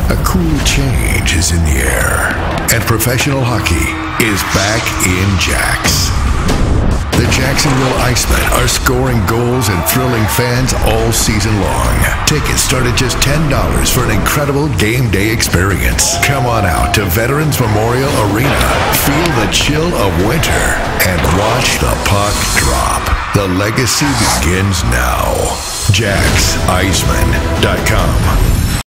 A cool change is in the air, and professional hockey is back in Jacks. The Jacksonville Icemen are scoring goals and thrilling fans all season long. Tickets start at just $10 for an incredible game day experience. Come on out to Veterans Memorial Arena, feel the chill of winter, and watch the puck drop. The legacy begins now. JacksIceman.com